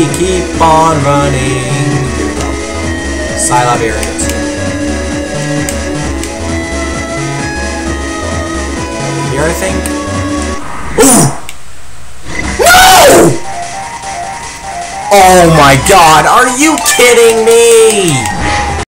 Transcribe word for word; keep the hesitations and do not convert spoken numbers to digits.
we keep on running. Here we go. Scilab variant. Here, I think. Ooh! No! Oh my god, are you kidding me?